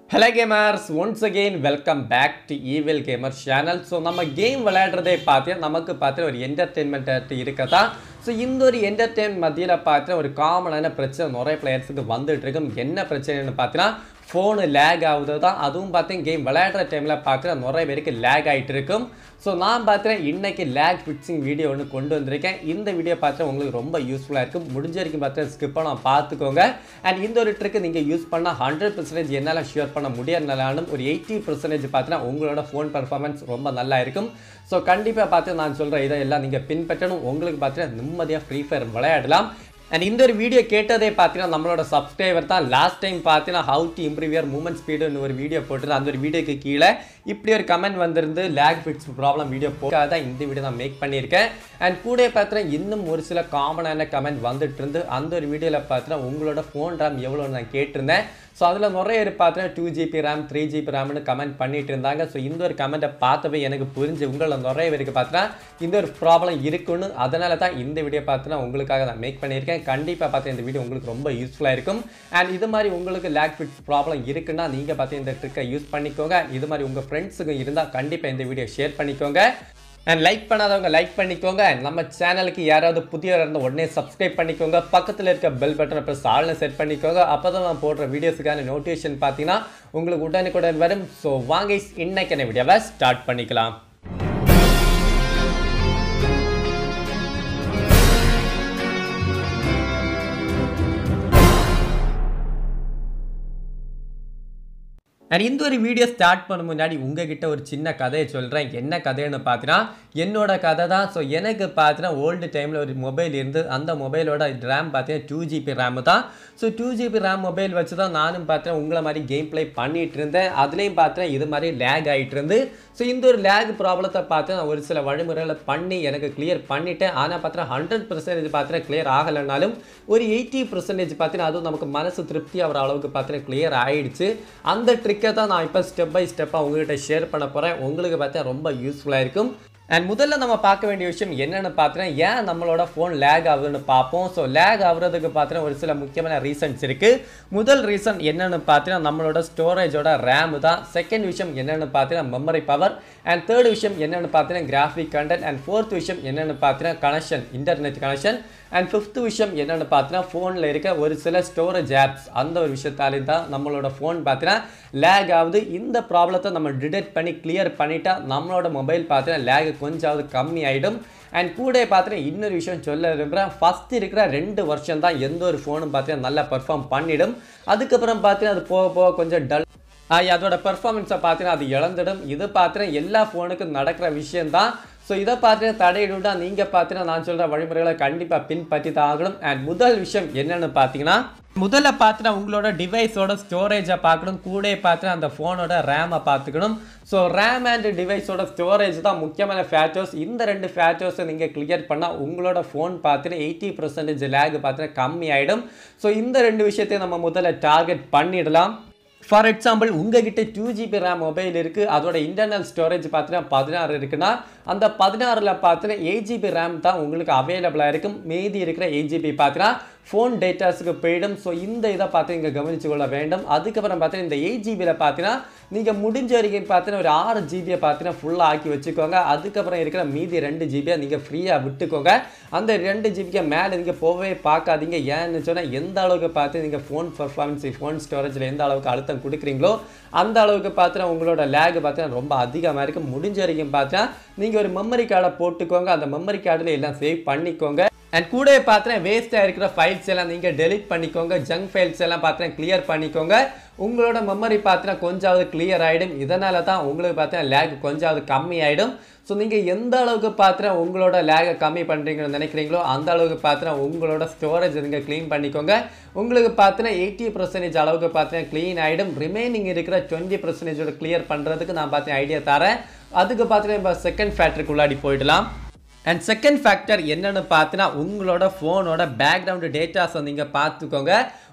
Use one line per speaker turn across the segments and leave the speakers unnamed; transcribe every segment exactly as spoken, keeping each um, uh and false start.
Hello gamers, once again welcome back to Evil Gamer channel. So நம்ம game விளையாடுறதே பார்த்தா நமக்கு பார்த்தா ஒரு என்டர்டெயின்மென்ட் இருக்கதா. So இந்த ஒரு என்டர்டெயின்மென்ட் மத்தியில பார்த்தா ஒரு காமனான பிரச்சனை நிறைய பிளேயர்ஸ்க்கு வந்துட்டு இருக்கும். என்ன பிரச்சனைன்னு பார்த்தா phone lag ஆகுதுதா. அதுவும் பார்த்தா கேம் விளையாடுற டைம்ல பார்த்தா நிறைய பேருக்கு lag ஆயிட்டு இருக்கும். So நான் பார்த்தேன் இன்னைக்கு lag fixing வீடியோ ஒன்னு கொண்டு வந்திருக்கேன். இந்த வீடியோ பார்த்தா உங்களுக்கு ரொம்ப யூஸ்ஃபுல்லா இருக்கும். முடிஞ்ச வரைக்கும் பார்த்தா ஸ்கிப் பண்ணாம பாத்துக்கோங்க. and இந்த ஒரு ட்ரிக் நீங்க யூஸ் பண்ணா one hundred percent என்னால ஷேர் பண்ண முடியறனாலும் ஒரு eighty percent பார்த்தா உங்களோட phone performance ரொம்ப நல்லா இருக்கும். So கண்டிப்பா பார்த்தா நான் சொல்ற இதெல்லாம் நீங்க பின்பற்றணும். உங்களுக்கு பார்த்தா நிம்மதியா ஃப்ரீ ஃபயர் விளையாடலாம். And இந்த ஒரு வீடியோ கேட்டதே பார்த்தீங்கன்னா நம்மளோட சப்ஸ்கிரைபர் தான் லாஸ்ட் டைம் பார்த்தீங்கன்னா how to improve your movement speed ன்னு ஒரு வீடியோ போட்டு அந்த ஒரு வீடியோக்கு கீழே இப்படி ஒரு கமெண்ட் வந்திருந்து lag fix ப்ராப்ளம் வீடியோ போடாத இந்த வீடியோ நான் மேக் பண்ணியிருக்கேன். and கூட பார்த்தீங்கன்னா இன்னும் ஒரு சில காமனான கமெண்ட் வந்துட்டு இருந்து அந்த ஒரு வீடியோல பார்த்தீங்கன்னா உங்களோட ஃபோன் RAM எவ்வளவு நான் கேட்டிருந்தேன். ஸோ அதில் நிறைய பேர் பார்த்தீங்கன்னா two GB RAM three GB ரேம்னு கமெண்ட் பண்ணிட்டு இருந்தாங்க. ஸோ இந்த ஒரு கமெண்ட்டை பார்த்தவே எனக்கு புரிஞ்சு உங்களில் நிறைய பேருக்கு பார்த்தீங்கன்னா இந்த ஒரு ப்ராப்ளம் இருக்குன்னு அதனால தான் இந்த வீடியோ பார்த்தீங்கன்னா உங்களுக்காக நான் மேக் பண்ணியிருக்கேன். கண்டிப்பாக பார்த்தா இந்த வீடியோ உங்களுக்கு ரொம்ப யூஸ்ஃபுல்லாக இருக்கும். அண்ட் இது மாதிரி உங்களுக்கு lag fix ப்ராப்ளம் இருக்குன்னா நீங்கள் பார்த்து இந்த ட்ரிக்கை யூஸ் பண்ணிக்கோங்க. இது மாதிரி உங்கள் ஃப்ரெண்ட்ஸுக்கு இருந்தால் கண்டிப்பாக இந்த வீடியோ ஷேர் பண்ணிக்கோங்க. and லைக் பண்ணாதவங்க லைக் பண்ணிக்கோங்க. நம்ம சேனலுக்கு யாராவது புதியவராக இருந்தால் உடனே சப்ஸ்கிரைப் பண்ணிக்கோங்க. பக்கத்தில் இருக்க பெல் பட்டனை ப்ரெஸ் ஆல்னு செட் பண்ணிக்கோங்க. அப்போ தான் நான் போடுற வீடியோஸுக்கான நோட்டிஃபிகேஷன் பார்த்தீங்கன்னா உங்களுக்கு உடனுக்குடன் வரும். ஸோ வாங்க இன்னைக்கான வீடியோவை ஸ்டார்ட் பண்ணிக்கலாம். and இந்த ஒரு வீடியோ ஸ்டார்ட் பண்ண முன்னாடி உங்ககிட்ட ஒரு சின்ன கதையை சொல்கிறேன். என்ன கதைன்னு பார்த்தீங்கன்னா என்னோட கதை தான். ஸோ எனக்கு பார்த்தீங்கன்னா ஓல்டு டைமில் ஒரு மொபைல் இருந்து அந்த மொபைலோட ரேம் பார்த்தீங்கன்னா டூ ஜிபி ரேமு தான். So two GB RAM mobile வச்சு தான் நானும் பார்த்தீங்கன்னா உங்களை மாதிரி கேம் ப்ளே பண்ணிகிட்டு இருந்தேன். அதுலேயும் பார்த்தீங்கன்னா இது மாதிரி லேக் ஆகிட்டு இருந்து. ஸோ இந்த ஒரு லேக் ப்ராப்ளத்தை பார்த்து நான் ஒரு சில வழிமுறைகளை பண்ணி எனக்கு கிளியர் பண்ணிட்டேன். ஆனால் பார்த்தீங்கன்னா ஹண்ட்ரட் பர்சன்டேஜ் பார்த்தீங்கன்னா கிளியர் ஆகலைனாலும் ஒரு எயிட்டி பர்சன்டேஜ் பார்த்தீங்கன்னா அதுவும் நமக்கு மனசு திருப்தி ஆகிற அளவுக்கு பார்த்தீங்கன்னா கிளியர் ஆகிடுச்சு. அந்த ட்ரிக்கை தான் நான் இப்போ ஸ்டெப் பை ஸ்டெப்பாக உங்கள்கிட்ட ஷேர் பண்ண போகிறேன். உங்களுக்கு பார்த்தா ரொம்ப யூஸ்ஃபுல்லாக இருக்கும். அண்ட் முதல்ல நம்ம பார்க்க வேண்டிய விஷயம் என்னென்னு பார்த்தீங்கன்னா ஏன் நம்மளோட ஃபோன் லேக் ஆகுதுன்னு பார்ப்போம். ஸோ லேக் ஆகுறதுக்கு பார்த்தீங்கன்னா ஒரு சில முக்கியமான ரீசன்ஸ் இருக்குது. முதல் ரீசன் என்னென்னு பார்த்தீங்கன்னா நம்மளோட ஸ்டோரேஜோட ரேம் தான். செகண்ட் விஷயம் என்னென்னு பார்த்தீங்கன்னா மெமரி பவர். அண்ட் தேர்ட் விஷயம் என்னென்னு பார்த்தீங்கன்னா கிராஃபிக் கண்டென்ட். அண்ட் ஃபோர்த் விஷயம் என்னென்னு பார்த்தீங்கன்னா connection, internet connection. And fifth விஷயம் என்னென்னு பார்த்தீங்கன்னா ஃபோனில் இருக்க ஒரு சில ஸ்டோரேஜ் ஆப்ஸ். அந்த ஒரு விஷயத்தாலே தான் நம்மளோட ஃபோன் பார்த்தீங்கன்னா லேக் ஆகுது. இந்த ப்ராப்ளத்தை நம்ம டிடெக்ட் பண்ணி கிளியர் பண்ணிட்டா நம்மளோட மொபைல் பார்த்தீங்கன்னா லேக் கொஞ்சம் கம்மி ஆகிடும். அண்ட் கூட பார்த்தீங்கன்னா இன்னொரு விஷயம் சொல்ல விரும்புகிறேன். ஃபஸ்ட் இருக்கிற ரெண்டு வருஷம் தான் எந்த ஒரு ஃபோனும் பார்த்தீங்கன்னா நல்லா பெர்ஃபார்ம் பண்ணிடும். அதுக்கப்புறம் பார்த்தீங்கன்னா அது போக போக கொஞ்சம் டல் அதோட பெர்ஃபார்மன்ஸை பார்த்தீங்கன்னா அது இழந்துடும். இது பார்த்தீங்கன்னா எல்லா ஃபோனுக்கும் நடக்கிற விஷயம்தான். ஸோ இதை பார்த்தீங்கன்னா தடையிடுட்டா நீங்கள் பார்த்தீங்கன்னா நான் சொல்கிற வழிமுறைகளை கண்டிப்பாக பின்பற்றி தான் ஆகணும். அண்ட் முதல் விஷயம் என்னென்னு பார்த்தீங்கன்னா முதல்ல பார்த்தீங்கன்னா உங்களோட டிவைஸோட ஸ்டோரேஜை பார்க்கணும். கூட பார்த்தீங்கன்னா அந்த ஃபோனோட ரேமை பார்த்துக்கணும். ஸோ ரேம் அண்ட் டிவைஸோட ஸ்டோரேஜ் தான் முக்கியமான ஃபேக்டர்ஸ். இந்த ரெண்டு ஃபேக்டர்ஸை நீங்கள் கிளியர் பண்ணால் உங்களோட ஃபோன் பார்த்தீங்கன்னா எயிட்டி பர்சன்டேஜ் லேக் பார்த்தீங்கன்னா கம்மி ஆகிடும். ஸோ இந்த ரெண்டு விஷயத்தையும் நம்ம முதல்ல டார்கெட் பண்ணிடலாம். ஃபார் எக்ஸாம்பிள் உங்ககிட்ட டூ ஜிபி ரேம் மொபைல் இருக்குது, அதோட இன்டர்னல் ஸ்டோரேஜ் பார்த்தீங்கன்னா பதினாறு இருக்குன்னா அந்த பதினாறில் பார்த்தீங்கன்னா எயிட் ஜிபி ரேம் தான் உங்களுக்கு அவைலபிளாக இருக்கும். மீதி இருக்கிற எயிட் ஜிபி பார்த்தீங்கன்னா ஃபோன் டேட்டாஸுக்கு போயிடும். ஸோ இந்த இதை பார்த்து நீங்கள் கவனித்து கொள்ள வேண்டும். அதுக்கப்புறம் பார்த்தீங்கன்னா இந்த எயிட் ஜிபியில் பார்த்தீங்கன்னா நீங்கள் முடிஞ்ச வரைக்கும் பார்த்தீங்கன்னா ஒரு ஆறு ஜிபியை பார்த்தீங்கன்னா ஃபுல்லாக ஆக்கி வச்சுக்கோங்க. அதுக்கப்புறம் இருக்கிற மீதி ரெண்டு ஜிபியை நீங்கள் ஃப்ரீயாக விட்டுக்கோங்க. அந்த ரெண்டு ஜிபிக்கு மேலே நீங்கள் போகவே பார்க்காதீங்க. ஏன்னு சொன்னால் எந்த அளவுக்கு பார்த்து நீங்கள் ஃபோன் பர்ஃபார்மன்ஸ் ஃபோன் ஸ்டோரேஜில் எந்த அளவுக்கு அழுத்தம் கொடுக்குறீங்களோ அந்த அளவுக்கு பார்த்தீங்கன்னா உங்களோட லேக் பார்த்தீங்கன்னா ரொம்ப அதிகமாக இருக்கும். முடிஞ்ச வரைக்கும் பார்த்தீங்கன்னா நீங்கள் ஒரு மெமரி கார்டை போட்டுக்கோங்க. அந்த மெமரி கார்டில் எல்லாம் சேவ் பண்ணிக்கோங்க. அண்ட் கூட பார்த்தீங்கன்னா வேஸ்ட்டாக இருக்கிற ஃபைல்ஸ் எல்லாம் நீங்கள் டெலிட் பண்ணிக்கோங்க. ஜங்க் ஃபைல்ஸ் எல்லாம் பார்த்தீங்கன்னா கிளியர் பண்ணிக்கோங்க. உங்களோட மெமரி பார்த்தீங்கன்னா கொஞ்சமாவது கிளியர் ஆகிடும். இதனால தான் உங்களுக்கு பார்த்தீங்கன்னா லேக் கொஞ்சமாவது கம்மி ஆகிடும். ஸோ நீங்கள் எந்த அளவுக்கு பார்த்தீங்கன்னா உங்களோட லேகை கம்மி பண்ணுறீங்கன்னு நினைக்கிறீங்களோ அந்த அளவுக்கு பார்த்தீங்கன்னா உங்களோட ஸ்டோரேஜ் நீங்கள் க்ளீன் பண்ணிக்கோங்க. உங்களுக்கு பார்த்தீங்கன்னா எயிட்டி பர்சன்டேஜ் அளவுக்கு பார்த்தீங்கன்னா க்ளீன் ஆகிடும். ரிமைனிங் இருக்கிற டுவெண்ட்டி பர்சன்டேஜோட கிளியர் பண்ணுறதுக்கு நான் பார்த்தீங்கன்னா ஐடியா தரேன். அதுக்கு பார்த்தீங்கன்னா இப்போ செகண்ட் ஃபேக்டருக்கு உள்ளாடி போயிடலாம். அண்ட் செகண்ட் ஃபேக்டர் என்னென்னு பார்த்தீங்கன்னா உங்களோட ஃபோனோட பேக்ரவுண்டு டேட்டாஸை நீங்கள் பார்த்துக்கோங்க.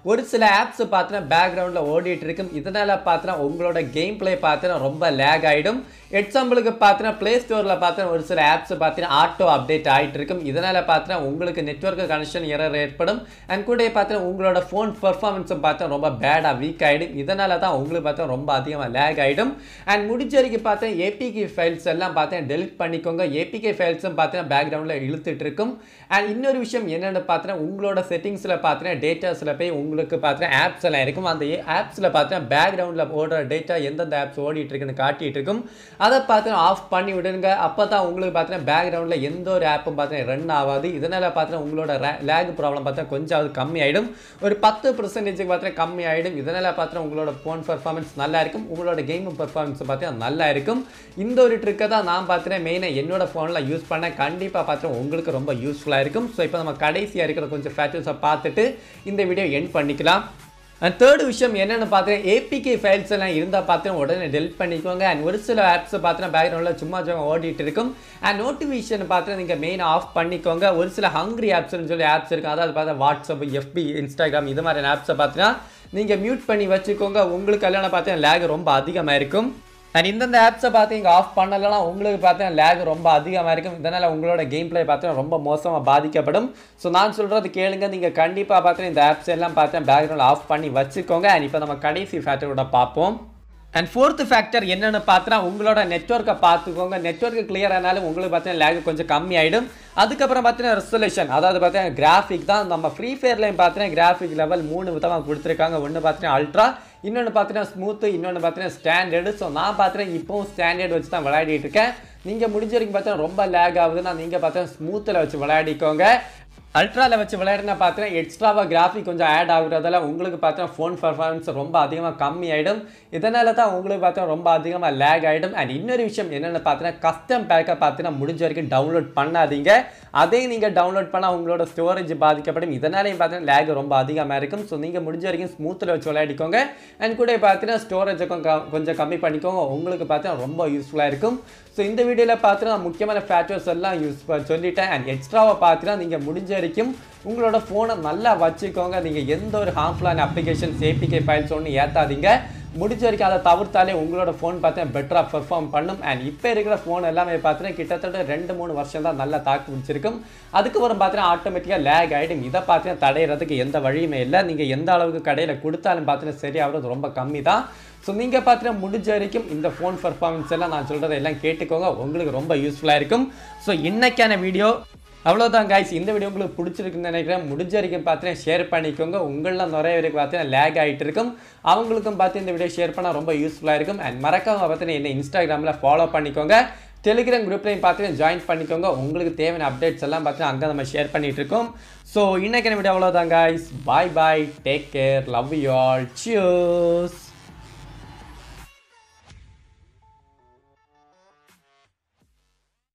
ஒரு சில ஆப்ஸ் பார்த்தீங்கன்னா பேக்ரவுண்டில் ஓடிட்டு இருக்கும். இதனால் பார்த்தீங்கன்னா உங்களோட கேம் பிளே பார்த்தீங்கன்னா ரொம்ப லேக் ஆகிடும். எக்ஸாம்பிளுக்கு பார்த்தீங்கன்னா ப்ளே ஸ்டோரில் பார்த்தீங்கன்னா ஒரு சில ஆப்ஸ் பார்த்தீங்கன்னா ஆட்டோ அப்டேட் ஆகிட்டு இருக்கும். இதனால் பார்த்தீங்கன்னா உங்களுக்கு நெட்வொர்க் கனெக்ஷன் எரர் ஏற்படும். அண்ட் கூட பார்த்தீங்கன்னா உங்களோட ஃபோன் பர்ஃபார்மன்ஸும் பார்த்தா ரொம்ப பேடாக வீக் ஆகிடும். இதனால தான் உங்களுக்கு பார்த்தா ரொம்ப அதிகமாக லேக் ஆகிடும். அண்ட் முடிஞ்ச வரைக்கும் பார்த்தீங்கன்னா ஏபிகே ஃபைல்ஸ் எல்லாம் பார்த்தீங்கன்னா டெலிட் பண்ணிக்கோங்க. ஏபிகே ஃபைல்ஸும் பார்த்தீங்கன்னா பேக்ரவுண்டில் இழுத்துட்டு இருக்கும். அண்ட் இன்னொரு விஷயம் என்னென்னு பார்த்தீங்கன்னா உங்களோட செட்டிங்ஸில் பார்த்தீங்கன்னா டேட்டாஸில் போய் உங்களுக்கு பார்த்தீங்கன்னா ஆப்ஸ் எல்லாம் இருக்கும். அந்த ஆப்ஸில் பார்த்தீங்கன்னா பேக்ரவுண்டில் ஓடுற டேட்டா எந்தெந்த ஆப்ஸ் ஓடிட்டு இருக்குன்னு காட்டிட்டு இருக்கும். அதை பார்த்தீங்கன்னா ஆஃப் பண்ணி விடுங்க. அப்போ தான் உங்களுக்கு பார்த்தீங்கன்னா பேக்ரவுண்டில் எந்த ஒரு ஆப்பும் பார்த்தீங்கன்னா ரன் ஆகாது. இதனால் பார்த்தீங்கன்னா உங்களோட லேக் ப்ராப்ளம் பார்த்தீங்கன்னா கொஞ்சம் கம்மி ஆகிடும். ஒரு பத்து பர்சன்டேஜுக்கு பார்த்தீங்கன்னா கம்மி ஆகிடும். இதனால் பார்த்தீங்கன்னா உங்களோட ஃபோன் பர்ஃபார்மன்ஸ் நல்லா இருக்கும். உங்களோட கேம் பர்ஃபார்மன்ஸ் பார்த்தீங்கன்னா நல்லா இருக்கும். இந்த ஒரு ட்ரிக்கை தான் நான் பார்த்தீங்கன்னா மெயினாக என்னோட ஃபோனில் யூஸ் பண்ணேன். கண்டிப்பாக பார்த்தீங்கன்னா உங்களுக்கு ரொம்ப யூஸ்ஃபுல்லாக இருக்கும். ஸோ இப்போ நம்ம கடைசியாக இருக்கிற கொஞ்சம் ஃபேக்டர்ஸை பார்த்துட்டு இந்த வீடியோ எண்ட் பண்ணிக்கலாம். அண்ட் தேர்ட் விஷயம் என்னென்னு பார்த்தீங்கன்னா ஏபிகே ஃபைல்ஸ் எல்லாம் இருந்தால் பார்த்தீங்கன்னா உடனே டெலிட் பண்ணிக்கோங்க. அண்ட் ஒரு சில ஆப்ஸ் பார்த்தீங்கன்னா பேக்ரவுண்டில் சும்மா சும்மா ஓடிட்டு இருக்கும். அண்ட் நோட்டிஃபிகேஷன் பார்த்தீங்கன்னா நீங்கள் மெயினாக ஆஃப் பண்ணிக்கோங்க. ஒரு சில ஹங்க்ரி ஆப்ஸ்ன்னு சொல்லி ஆப்ஸ் இருக்குது. அதாவது பார்த்தா வாட்ஸ்அப், எஃபி, இன்ஸ்டாகிராம் இது மாதிரியான ஆப்ஸை பார்த்தீங்கன்னா நீங்கள் மியூட் பண்ணி வச்சுக்கோங்க. உங்களுக்கு எல்லாம் பார்த்தீங்கன்னா லேக் ரொம்ப அதிகமாக இருக்கும். அண்ட் இந்தந்த ஆப்ஸை பார்த்து இங்கே ஆஃப் பண்ணலைன்னா உங்களுக்கு பார்த்தீங்கன்னா லேக் ரொம்ப அதிகமாக இருக்கும். இதனால் உங்களோட கேம் பிளே பார்த்தீங்கன்னா ரொம்ப மோசமாக பாதிக்கப்படும். ஸோ நான் சொல்கிறது கேளுங்க. நீங்கள் கண்டிப்பாக பார்த்தீங்கன்னா இந்த ஆப்ஸ் எல்லாம் பார்த்தீங்கன்னா பேக்ரவுண்டில் ஆஃப் பண்ணி வச்சுக்கோங்க. அண்ட் இப்போ நம்ம கடைசி ஃபேக்டரோட பார்ப்போம். அண்ட் ஃபோர்த் ஃபேக்டர் என்னென்னு பார்த்தீங்கன்னா உங்களோட நெட்வொர்க்கை பார்த்துக்கோங்க. நெட்வொர்க் கிளியர் ஆனாலும் உங்களுக்கு பார்த்தீங்கன்னா லேக் கொஞ்சம் கம்மி ஆகிடும். அதுக்கப்புறம் பார்த்தீங்கன்னா ரெசல்யூஷன், அதாவது பார்த்தீங்கன்னா கிராஃபிக் தான். நம்ம ஃப்ரீ ஃபயர்லையும் பார்த்தீங்கன்னா கிராஃபிக் லெவல் மூணு விதமாக கொடுத்துருக்காங்க. ஒன்று பார்த்தீங்கன்னா அல்ட்ரா, இன்னொன்று பார்த்தீங்கன்னா ஸ்மூத்து, இன்னொன்று பார்த்தீங்கன்னா ஸ்டாண்டர்டு. ஸோ நான் பார்த்தீங்கன்னா இப்போவும் ஸ்டாண்டர்ட் வச்சு தான் விளையாடிட்டு இருக்கேன். நீங்கள் முடிஞ்ச வரைக்கும் பார்த்தீங்கன்னா ரொம்ப லேக் ஆகுதுன்னா நீங்கள் பார்த்தீங்கன்னா ஸ்மூத்தில் வச்சு விளையாடிக்கோங்க. அல்ட்ராவில் வச்சு விளையாடுனா பார்த்தீங்கன்னா எக்ஸ்ட்ராவாக கிராஃபிக் கொஞ்சம் ஆட் ஆகுறதால உங்களுக்கு பார்த்தீங்கன்னா ஃபோன் பர்ஃபார்மன்ஸ் ரொம்ப அதிகமாக கம்மி ஆகிடும். இதனால தான் உங்களுக்கு பார்த்தீங்கன்னா ரொம்ப அதிகமாக லேக் ஆகிடும். அண்ட் இன்னொரு விஷயம் என்னென்னு பார்த்தீங்கன்னா கஸ்டம் பேக்கை பார்த்தீங்கன்னா முடிஞ்ச வரைக்கும் டவுன்லோட் பண்ணாதீங்க. அதே நீங்கள் டவுன்லோட் பண்ணால் உங்களோட ஸ்டோரேஜ் பாதிக்கப்படும். இதனாலையும் பார்த்தீங்கன்னா லேக் ரொம்ப அதிகமாக இருக்கும். ஸோ நீங்கள் முடிஞ்ச வரைக்கும் ஸ்மூத்தில் வச்சு விளையாடிக்கோங்க. அண்ட் கூட பார்த்தீங்கன்னா ஸ்டோரேஜுக்கும் கொஞ்சம் கம்மி பண்ணிக்கோங்க. உங்களுக்கு பார்த்தீங்கன்னா ரொம்ப யூஸ்ஃபுல்லாக இருக்கும். ஸோ இந்த வீடியோவில் பார்த்தீங்கன்னா முக்கியமான ஃபேக்டர்ஸ் எல்லாம் யூஸ் சொல்லிட்டேன். அண்ட் எக்ஸ்ட்ராவாக பார்த்தீங்கன்னா நீங்கள் முடிஞ்ச வரைக்கும் உங்களோட ஃபோனை நல்லா வச்சுக்கோங்க. நீங்கள் எந்த ஒரு ஹார்ம்ஃபுல்லான அப்ளிகேஷன்ஸ், ஏபிகே ஃபைல்ஸ் ஒன்று ஏற்றாதீங்க. முடிஞ்ச வரைக்கும் அதை தவிர்த்தாலே உங்களோட ஃபோன் பார்த்தீங்கன்னா பெட்டராக பெர்ஃபார்ம் பண்ணும். அண்ட் இப்போ இருக்கிற ஃபோன் எல்லாமே பார்த்தீங்கன்னா கிட்டத்தட்ட ரெண்டு மூணு வருஷம் தான் நல்லா தாக்கு பிடிச்சிருக்கும். அதுக்கப்புறம் பார்த்தீங்கன்னா ஆட்டோமேட்டிக்காக லேக் ஆகிடும். இதை பார்த்தீங்கன்னா தடையிறதுக்கு எந்த வழியுமே இல்லை. நீங்கள் எந்த அளவுக்கு கடையில் கொடுத்தாலும் பார்த்தீங்கன்னா சரியாகிறது ரொம்ப கம்மி தான். ஸோ நீங்கள் பார்த்தீங்கன்னா முடிஞ்ச வரைக்கும் இந்த ஃபோன் பர்ஃபார்மன்ஸ் எல்லாம் நான் சொல்கிறத எல்லாம் கேட்டுக்கோங்க. உங்களுக்கு ரொம்ப யூஸ்ஃபுல்லாக இருக்கும். ஸோ இன்னைக்கான வீடியோ அவ்வளோதான் கைஸ். இந்த வீடியோ உங்களுக்கு பிடிச்சிருக்குன்னு நினைக்கிறேன். முடிஞ்ச வரைக்கும் பார்த்தீங்கன்னா ஷேர் பண்ணிக்கோங்க. உங்களில் நிறைய பேருக்கு பார்த்தீங்கன்னா லேக் ஆகிட்டு இருக்கும். அவங்களுக்கும் பார்த்து இந்த வீடியோ ஷேர் பண்ணால் ரொம்ப யூஸ்ஃபுல்லாக இருக்கும். அண்ட் மறக்காம பார்த்தீங்கன்னா என்ன இன்ஸ்டாகிராமில் ஃபாலோ பண்ணிக்கோங்க. டெலிகிராம் குரூப்லையும் பார்த்தீங்கன்னா ஜாயின் பண்ணிக்கோங்க. உங்களுக்கு தேவையான அப்டேட்ஸ் எல்லாம் பார்த்தீங்கன்னா அங்கே நம்ம ஷேர் பண்ணிட்டு இருக்கோம். ஸோ இன்னைக்கான வீடியோ அவ்வளோதான் guys. Bye bye, take care, love you all, cheers.